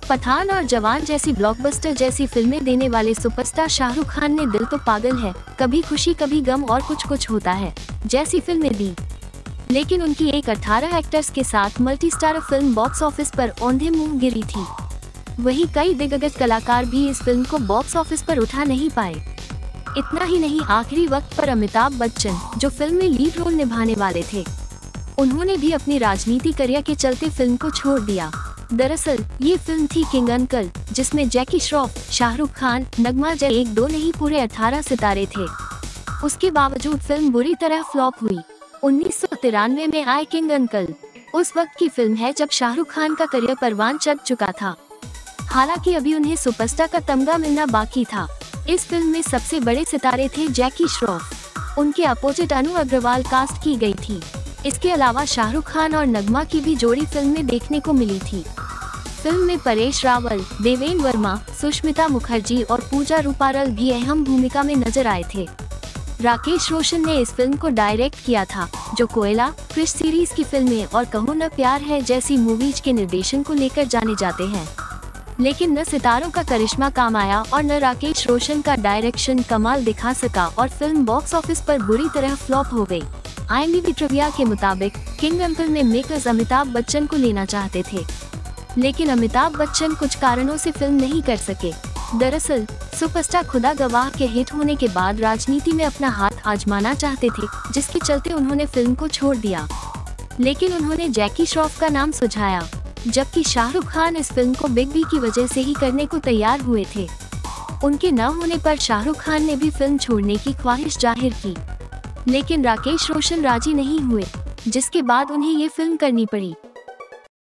पठान और जवान जैसी ब्लॉकबस्टर जैसी फिल्में देने वाले सुपरस्टार शाहरुख खान ने दिल तो पागल है, कभी खुशी कभी गम और कुछ कुछ होता है जैसी फिल्में दी। लेकिन उनकी एक 18 एक्टर्स के साथ multi star film box office पर औंधे मुंह गिरी थी। वहीं कई दिग्गज कलाकार भी इस फिल्म को बॉक्स ऑफिस पर उठा नहीं पाए। इतना ही नहीं, आखिरी वक्त पर अमिताभ बच्चन, जो फिल्म में लीड रोल निभाने वाले थे, उन्होंने भी अपनी राजनीति करियर के चलते फिल्म को छोड़ दिया। दरअसल ये फिल्म थी किंग अंकल, जिसमें जैकी श्रॉफ, शाहरुख खान, नगमा जय एक दो नहीं पूरे 18 सितारे थे। उसके बावजूद फिल्म बुरी तरह फ्लॉप हुई। 1993 में आए किंग अंकल उस वक्त की फिल्म है जब शाहरुख खान का करियर परवान चढ़ चुका था। हालांकि अभी उन्हें सुपरस्टार का तमगा मिलना बाकी था। इस फिल्म में सबसे बड़े सितारे थे जैकी श्रॉफ, उनके अपोजिट अनु अग्रवाल कास्ट की गई थी। इसके अलावा शाहरुख खान और नगमा की भी जोड़ी फिल्म में देखने को मिली थी। फिल्म में परेश रावल, देवेन वर्मा, सुष्मिता मुखर्जी और पूजा रूपारल भी अहम भूमिका में नजर आए थे। राकेश रोशन ने इस फिल्म को डायरेक्ट किया था, जो कोयला, क्रिश सीरीज की फिल्में और कहो न प्यार है जैसी मूवीज के निर्देशन को लेकर जाने जाते हैं। लेकिन न सितारों का करिश्मा काम आया और न राकेश रोशन का डायरेक्शन कमाल दिखा सका और फिल्म बॉक्स ऑफिस पर बुरी तरह फ्लॉप हो गई। IMDb ट्रिविया के मुताबिक किंग अंकल में मेकर्स अमिताभ बच्चन को लेना चाहते थे, लेकिन अमिताभ बच्चन कुछ कारणों से फिल्म नहीं कर सके। दरअसल सुपरस्टार खुदा गवाह के हिट होने के बाद राजनीति में अपना हाथ आजमाना चाहते थे, जिसके चलते उन्होंने फिल्म को छोड़ दिया। लेकिन उन्होंने जैकी श्रॉफ का नाम सुझाया, जबकि शाहरुख खान इस फिल्म को बिग बी की वजह से ही करने को तैयार हुए थे। उनके न होने पर शाहरुख खान ने भी फिल्म छोड़ने की ख्वाहिश जाहिर की, लेकिन राकेश रोशन राजी नहीं हुए, जिसके बाद उन्हें ये फिल्म करनी पड़ी।